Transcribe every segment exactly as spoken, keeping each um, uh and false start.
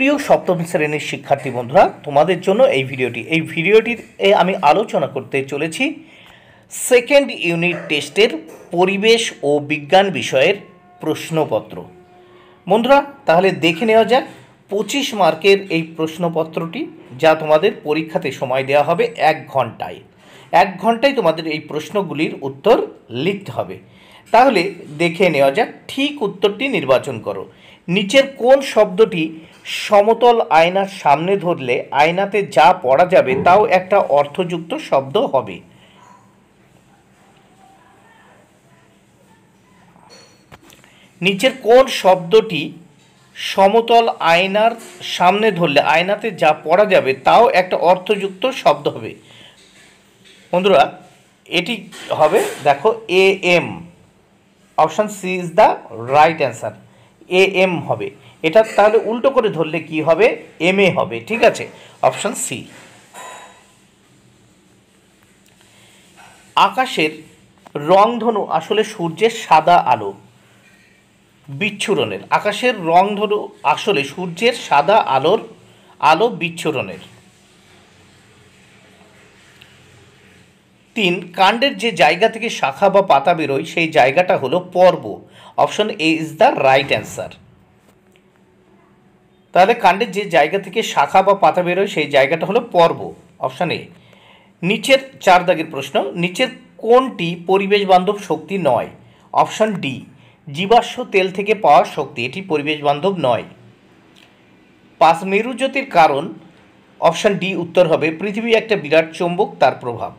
প্রিয় সপ্তম শ্রেণীর শিক্ষার্থী বন্ধুরা, তোমাদের জন্য এই ভিডিওটি এই ভিডিওটির আমি আলোচনা করতে চলেছি সেকেন্ড ইউনিট টেস্টের পরিবেশ ও বিজ্ঞান বিষয়ের প্রশ্নপত্র। বন্ধুরা, তাহলে দেখে নেওয়া যাক পঁচিশ মার্কের এই প্রশ্নপত্রটি, যা তোমাদের পরীক্ষাতে সময় দেওয়া হবে এক ঘন্টায়। এক ঘন্টায় তোমাদের এই প্রশ্নগুলির উত্তর লিখতে হবে। তাহলে দেখে নেওয়া যাক, ঠিক উত্তরটি নির্বাচন করো। নিচের কোন শব্দটি সমতল আয়নার সামনে ধরলে আয়নাতে যা পড়া যাবে তাও একটা অর্থযুক্ত শব্দ হবে? নিচের কোন শব্দটি সমতল আয়নার সামনে ধরলে আয়নাতে যা পড়া যাবে তাও একটা অর্থযুক্ত শব্দ হবে? বন্ধুরা, এটি হবে, দেখো, A M. Option C is the right answer. A M হবে। এটা তাহলে উল্টো করে ধরলে কি হবে? এম এ হবে। ঠিক আছে, অপশান সি। আকাশের রংধনু আসলে সূর্যের সাদা আলো বিচ্ছুরণের। আকাশের রংধনু আসলে সূর্যের সাদা আলোর আলো বিচ্ছুরণের। তিন, কাণ্ডের যে জায়গা থেকে শাখা বা পাতা বেরোয় সেই জায়গাটা হলো পর্ব। Option A is the right answer. তাহলে কাণ্ডের যে জায়গা থেকে শাখা বা পাতা বেরোয় সেই জায়গাটা হলো পর্ব। Option A. নিচের চার দাগের প্রশ্ন, নিচের কোনটি পরিবেশ বান্ধব শক্তি নয়? অপশন ডি, জীবাশ্ম তেল থেকে পাওয়া শক্তি, এটি পরিবেশ বান্ধব নয়। পাঁচ, মেরুজ্যোতির কারণ? অপশন ডি উত্তর হবে পৃথিবী একটা বিরাট চৌম্বক, তার প্রভাব।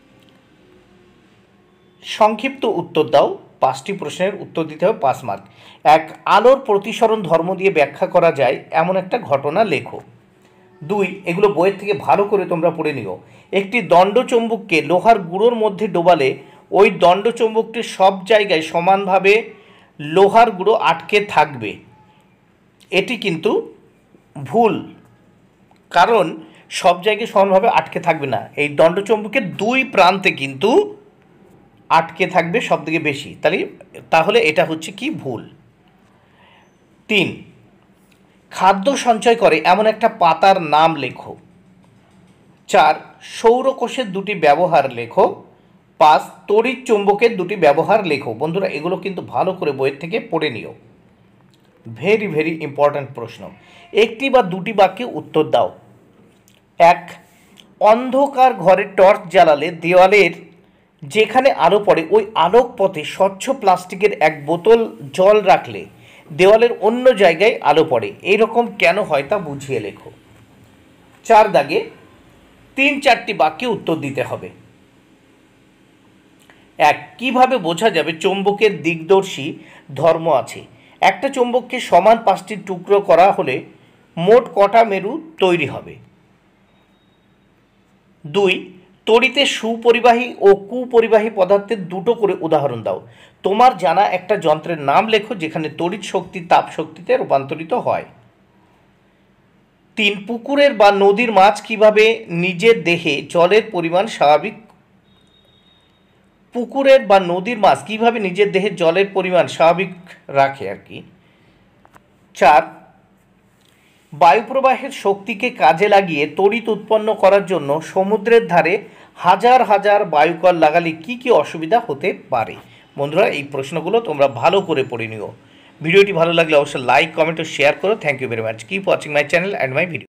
সংক্ষিপ্ত উত্তর দাও। পাঁচটি প্রশ্নের উত্তর দিতে হবে, পাঁচ মার্ক। এক, আলোর প্রতিসরণ ধর্ম দিয়ে ব্যাখ্যা করা যায় এমন একটা ঘটনা লেখো। দুই, এগুলো বইয়ের থেকে ভালো করে তোমরা পড়ে নিও। একটি দণ্ডচুম্বককে লোহার গুঁড়োর মধ্যে ডোবালে ওই দণ্ডচুম্বকটির সব জায়গায় সমানভাবে লোহার গুঁড়ো আটকে থাকবে। এটি কিন্তু ভুল, কারণ সব জায়গায় সমানভাবে আটকে থাকবে না। এই দণ্ডচুম্বকের দুই প্রান্তে কিন্তু আটকে থাকবে সব থেকে বেশি। তাহলে তাহলে এটা হচ্ছে কি? ভুল। তিন, খাদ্য সঞ্চয় করে এমন একটা পাতার নাম লেখো। চার, সৌরকোষের দুটি ব্যবহার লেখো। পাঁচ, তড়িৎ চুম্বকের দুটি ব্যবহার লেখো। বন্ধুরা, এগুলো কিন্তু ভালো করে বইয়ের থেকে পড়ে নিও। ভেরি ভেরি ইম্পর্ট্যান্ট প্রশ্ন। একটি বা দুটি বাক্যে উত্তর দাও। এক, অন্ধকার ঘরে টর্চ জ্বালালে দেওয়ালের যেখানে আলো পড়ে ওই আলোক পথে স্বচ্ছ প্লাস্টিকের এক বোতল জল রাখলে দেওয়ালের অন্য জায়গায় আলো পড়ে। এইরকম কেন হয় তা বুঝিয়ে লেখো। চার দাগে তিন চারটি বাক্যে উত্তর দিতে হবে। এক, কিভাবে বোঝা যাবে চৌম্বকের দিকদর্শী ধর্ম আছে? একটা চৌম্বককে সমান পাঁচটি টুকরো করা হলে মোট কটা মেরু তৈরি হবে? দুই, তড়িতে সুপরিবাহী ও কুপরিবাহী পদার্থের দুটো করে উদাহরণ দাও। তোমার জানা একটা যন্ত্রের নাম লেখো যেখানে তড়িৎ শক্তি তাপ শক্তিতে রূপান্তরিত হয়। তিন, পুকুরের বা নদীর মাছ কিভাবে নিজের দেহে জলের পরিমাণ স্বাভাবিক পুকুরের বা নদীর মাছ কিভাবে নিজের দেহে জলের পরিমাণ স্বাভাবিক রাখে আর কি। চার, বায়ুপ্রবাহের শক্তিকে কাজে লাগিয়ে তড়িৎ উৎপন্ন করার জন্য সমুদ্রের ধারে হাজার হাজার বায়ুকল লাগালে কি কি অসুবিধা হতে পারে? বন্ধুরা, এই প্রশ্নগুলো তোমরা ভালো করে পড়ে নিও। ভিডিওটি ভালো লাগলে অবশ্যই লাইক, কমেন্ট ও শেয়ার করো। Thank you very much. Keep watching my channel and my video.